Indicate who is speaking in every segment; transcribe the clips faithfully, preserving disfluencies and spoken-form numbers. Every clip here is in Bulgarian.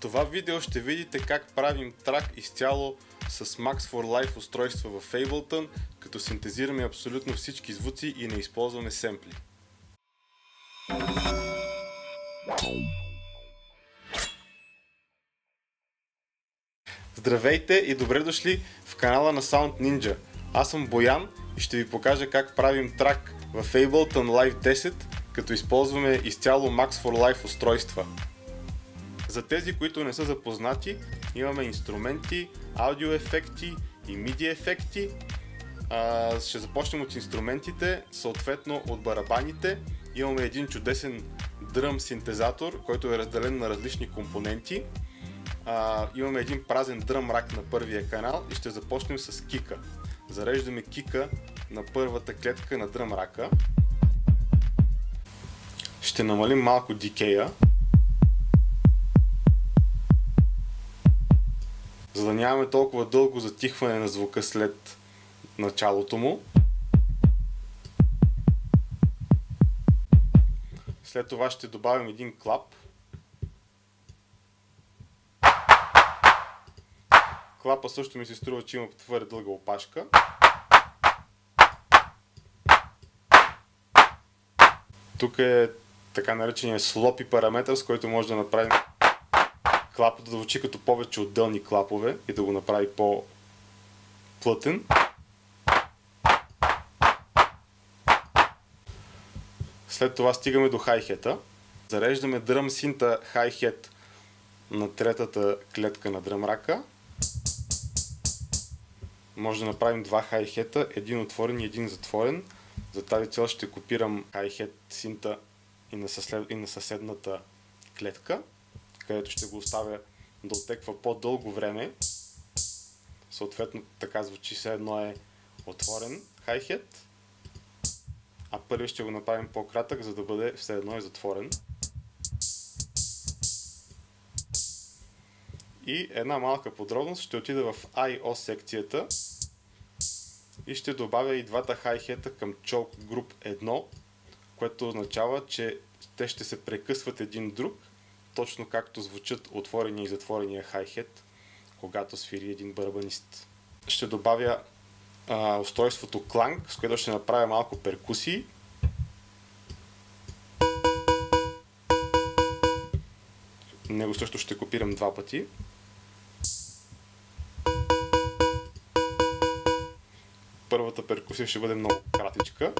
Speaker 1: това видео ще видите как правим трак изцяло с Max for Live устройства в Ableton, като синтезираме абсолютно всички звуци и не използваме семпли. Здравейте и добре дошли в канала на Sound Ninja. Аз съм Боян и ще ви покажа как правим трак в Ableton Live десет, като използваме изцяло Max for Live устройства. За тези, които не са запознати, имаме инструменти, аудио ефекти и миди ефекти. А, ще започнем от инструментите, съответно от барабаните. Имаме един чудесен дръм синтезатор, който е разделен на различни компоненти. А, имаме един празен дръм рак на първия канал и ще започнем с кика. Зареждаме кика на първата клетка на дръм рака. Ще намалим малко дикея, за да нямаме толкова дълго затихване на звука след началото му. След това ще добавим един клап. Клапа също ми се струва, че има твърде дълга опашка. Тук е така наречения слопи параметър, с който може да направим клапата да звучи като повече отделни клапове и да го направи по-плътен. След това стигаме до хай-хета. Зареждаме дръм синта хай-хет на третата клетка на дръм рака. Може да направим два хай-хета, един отворен и един затворен. За тази цел ще копирам хай-хет синта и на, съслед... и на съседната клетка, където ще го оставя да отеква по-дълго време. Съответно така звучи, все едно е отворен хай-хет, а първи ще го направим по-кратък, за да бъде все едно е затворен. И една малка подробност, ще отида в ай о секцията и ще добавя и двата хай-хета към Choke Group едно, което означава, че те ще се прекъсват един друг, точно както звучат отворения и затворения хай-хет, когато свири един барабанист. Ще добавя а, устройството Clang, с което ще направя малко перкусии. Него също ще копирам два пъти. Първата перкусия ще бъде много кратичка.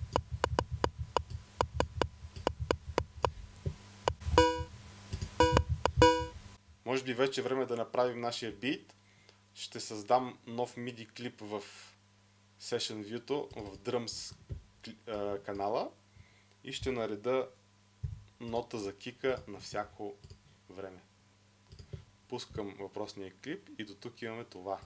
Speaker 1: Може би вече е време да направим нашия бит. Ще създам нов миди клип в Session View-то, в Drums канала и ще нареда нота за кика на всяко време. Пускам въпросния клип и до тук имаме това.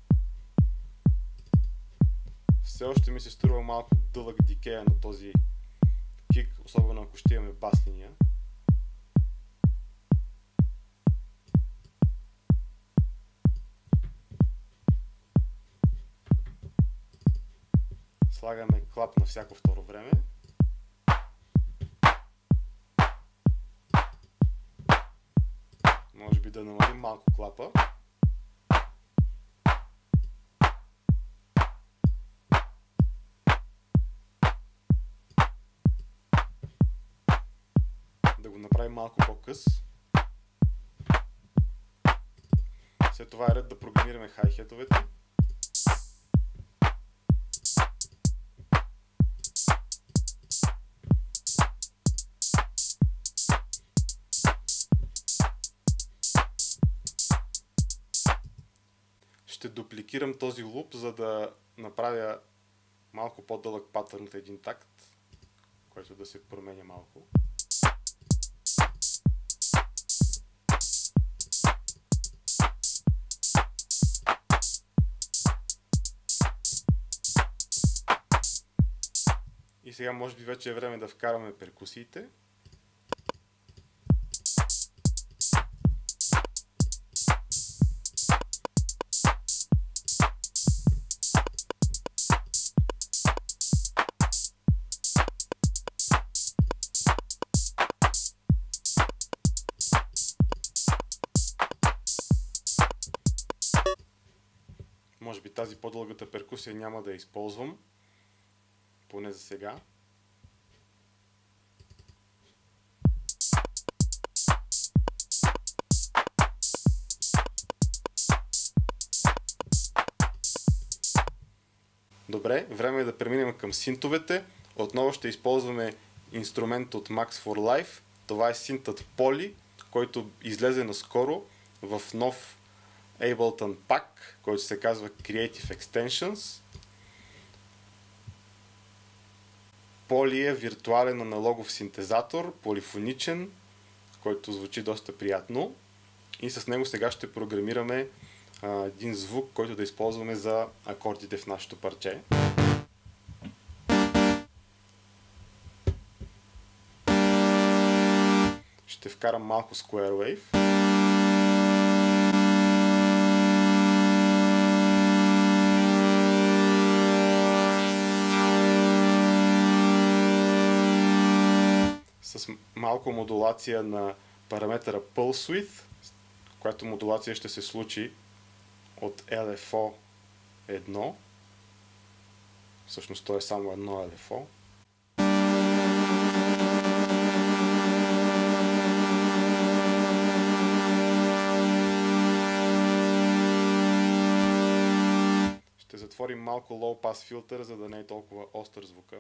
Speaker 1: Все още ми се струва малко дълъг дикея на този кик, особено ако ще имаме бас линия. Слагаме клап на всяко второ време. Може би да намалим малко клапа. Да го направим малко по-къс. След това е ред да програмираме хай-хетовете. Ще дупликирам този луп, за да направя малко по-дълъг патърн от един такт, който да се променя малко. И сега може би вече е време да вкараме перкусиите. Може би тази по-дългата перкусия няма да я използвам, поне за сега. Добре, време е да преминем към синтовете. Отново ще използваме инструмент от Max for Life. Това е синтът Poly, който излезе наскоро в нов Ableton Pack, който се казва Creative Extensions. Poly е виртуален аналогов синтезатор, полифоничен, който звучи доста приятно. И с него сега ще програмираме а, един звук, който да използваме за акордите в нашето парче. Ще вкарам малко Square Wave. С малко модулация на параметъра Pulse Width, която модулация ще се случи от ел еф о едно. Всъщност то е само едно ел еф о. Ще затворим малко low pass филтър, за да не е толкова остър звука.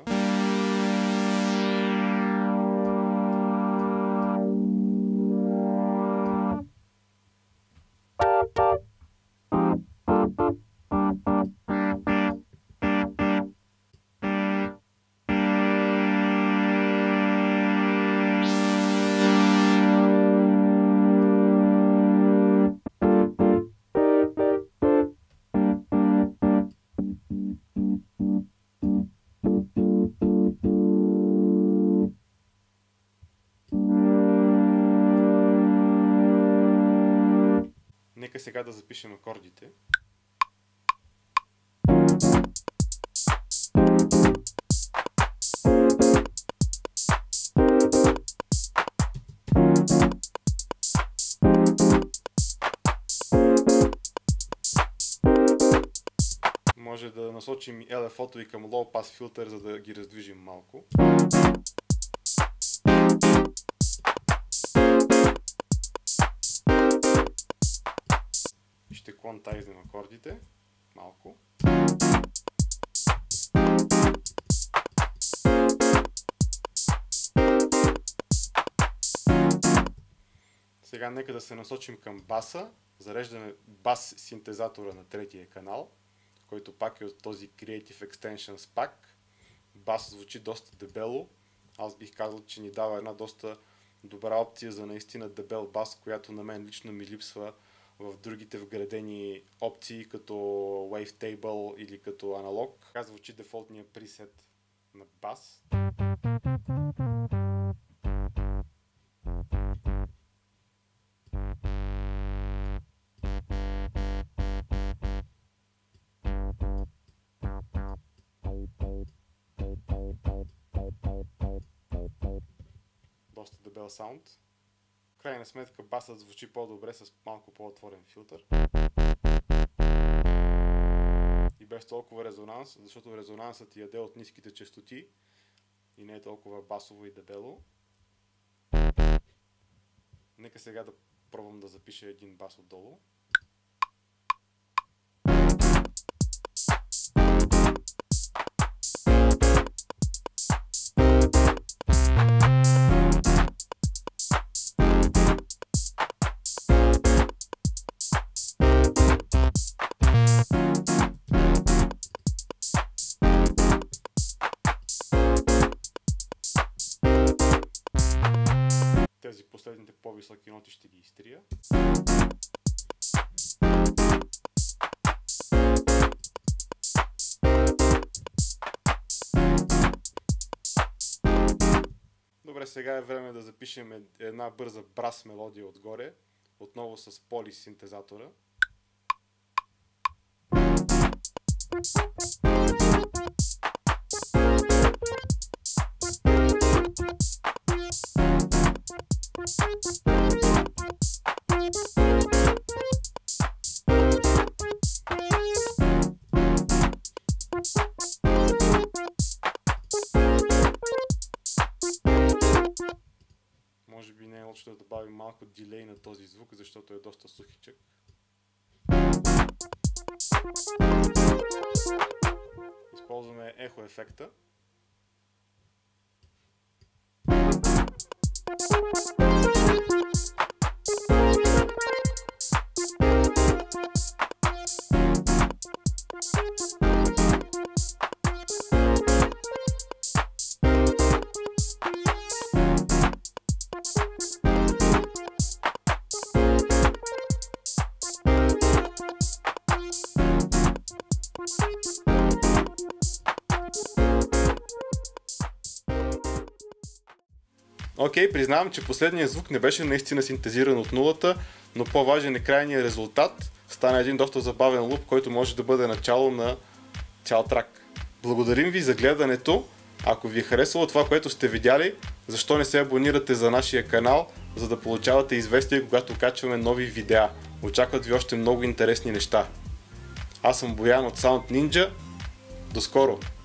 Speaker 1: Нека сега да запишем акордите. Може да насочим и ел еф о-то и към low pass филтър, за да ги раздвижим малко. Ще квантайзнем акордите малко. Сега нека да се насочим към баса. Зареждаме бас синтезатора на третия канал, който пак е от този Creative Extensions Pack. Бас звучи доста дебело. Аз бих казал, че ни дава една доста добра опция за наистина дебел бас, която на мен лично ми липсва в другите вградени опции, като Wavetable или като аналог. Така звучи дефолтния пресет на бас. Доста дебел саунд. В крайна сметка басът звучи по-добре с малко по-отворен филтър. И без толкова резонанс, защото резонансът яде от ниските честоти и не е толкова басово и дебело. Нека сега да пробвам да запиша един бас отдолу. Тези последните по-високи ноти ще ги изтрия. Добре, сега е време да запишем една бърза брас мелодия отгоре, отново с Poly синтезатора. сложим малко дилей на този звук, защото е доста сухичък. Използваме ехо ефекта. Окей, okay, признавам, че последният звук не беше наистина синтезиран от нулата, но по-важен е крайният резултат. Стана един доста забавен луп, който може да бъде начало на цял трак. Благодарим ви за гледането. Ако ви е харесало това, което сте видяли, защо не се абонирате за нашия канал, за да получавате известия, когато качваме нови видеа. Очакват ви още много интересни неща. Аз съм Боян от Sound Ninja. До скоро!